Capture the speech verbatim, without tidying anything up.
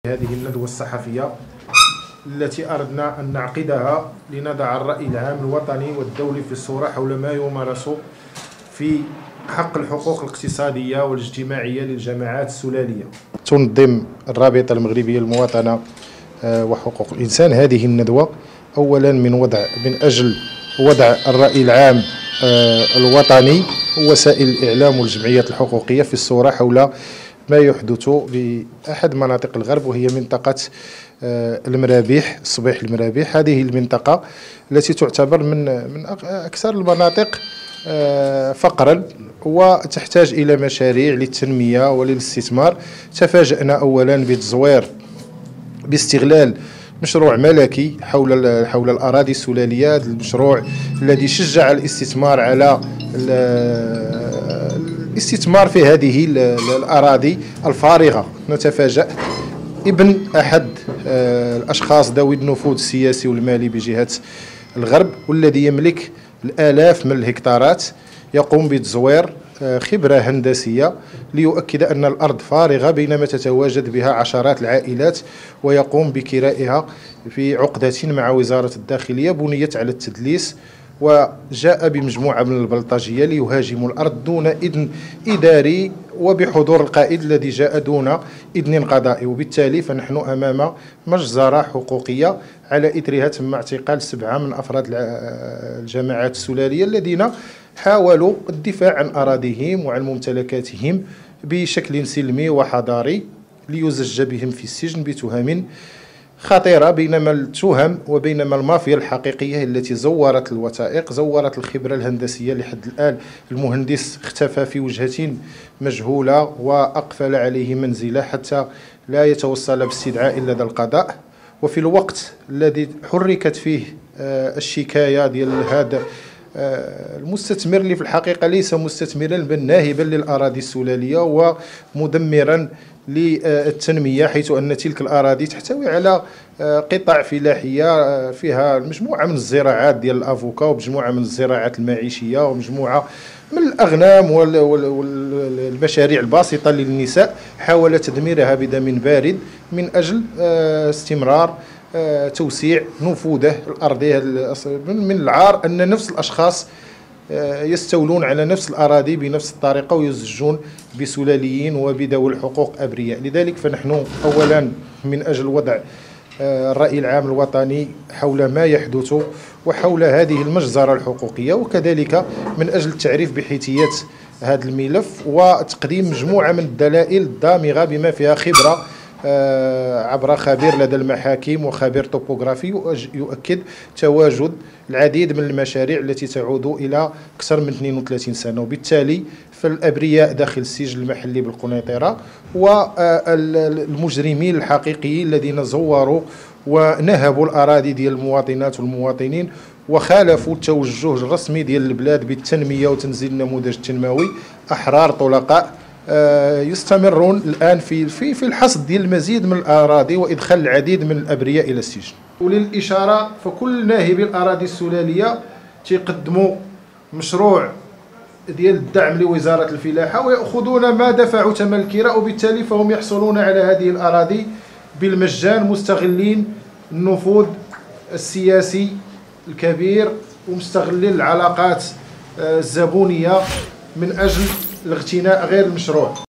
هذه الندوة الصحفية التي أردنا أن نعقدها لنضع الرأي العام الوطني والدولي في الصورة حول ما يمارس في حق الحقوق الاقتصادية والاجتماعية للجماعات السلالية. تنظم الرابطة المغربية المواطنة وحقوق الإنسان هذه الندوة أولا من وضع من أجل وضع الرأي العام الوطني ووسائل الإعلام والجمعيات الحقوقية في الصورة حول ما يحدث بأحد مناطق الغرب، وهي منطقة المرابيح، صبيح المرابيح. هذه المنطقة التي تعتبر من من أكثر المناطق فقرا وتحتاج إلى مشاريع للتنمية وللاستثمار. تفاجأنا أولا بالتزوير باستغلال مشروع ملكي حول حول الأراضي السلالية، المشروع الذي شجع الاستثمار على الاستثمار في هذه الأراضي الفارغة. نتفاجأ ابن أحد الأشخاص ذوي النفوذ السياسي والمالي بجهة الغرب والذي يملك الآلاف من الهكتارات يقوم بتزوير خبرة هندسية ليؤكد أن الأرض فارغة بينما تتواجد بها عشرات العائلات، ويقوم بكرائها في عقدة مع وزارة الداخلية بنيت على التدليس، وجاء بمجموعة من البلطجية ليهاجموا الأرض دون إذن إداري وبحضور القائد الذي جاء دون إذن قضائي. وبالتالي فنحن أمام مجزرة حقوقية. على إثرها تم اعتقال سبعة من أفراد الجماعات السلالية الذين حاولوا الدفاع عن أراضيهم وعن ممتلكاتهم بشكل سلمي وحضاري، ليزج بهم في السجن بتهم خطيرة، بينما التهم وبينما المافيا الحقيقية التي زورت الوثائق، زورت الخبرة الهندسية. لحد الآن المهندس اختفى في وجهة مجهولة وأقفل عليه منزله حتى لا يتوصل باستدعاء لدى القضاء. وفي الوقت الذي حركت فيه الشكاية ديال هذا المستثمر اللي في الحقيقة ليس مستثمرا بل ناهبا للأراضي السلالية ومدمرا للتنمية، حيث أن تلك الأراضي تحتوي على قطع فلاحية فيها مجموعة من الزراعات ديال الأفوكا ومجموعة من الزراعات المعيشية ومجموعة من الأغنام والمشاريع البسيطة للنساء. حاول تدميرها بدم بارد من أجل استمرار توسيع نفوذه الأرضي. من العار أن نفس الأشخاص يستولون على نفس الأراضي بنفس الطريقة ويزجون بسلاليين وبذوي الحقوق أبرياء. لذلك فنحن أولا من أجل وضع الرأي العام الوطني حول ما يحدث وحول هذه المجزرة الحقوقية، وكذلك من أجل التعريف بحيثيات هذا الملف وتقديم مجموعة من الدلائل الدامغة بما فيها خبرة عبر خبير لدى المحاكم وخبير توبوغرافي يؤكد تواجد العديد من المشاريع التي تعود إلى أكثر من اثنين وثلاثين سنة. وبالتالي فالأبرياء داخل السجن المحلي بالقنيطرة والمجرمين الحقيقيين الذين زوروا ونهبوا الأراضي ديال المواطنات والمواطنين وخالفوا التوجه الرسمي ديال البلاد بالتنمية وتنزيل النموذج التنموي أحرار طلقاء يستمرون الآن في في في الحصد ديال المزيد من الأراضي وإدخال العديد من الأبرياء إلى السجن. وللإشارة فكل ناهبي الأراضي السلالية تيقدموا مشروع ديال الدعم لوزارة الفلاحة ويأخذون ما دفعوا ثمن الكراء، وبالتالي فهم يحصلون على هذه الأراضي بالمجان مستغلين النفوذ السياسي الكبير ومستغلين العلاقات الزبونية من أجل الاغتناء غير المشروع.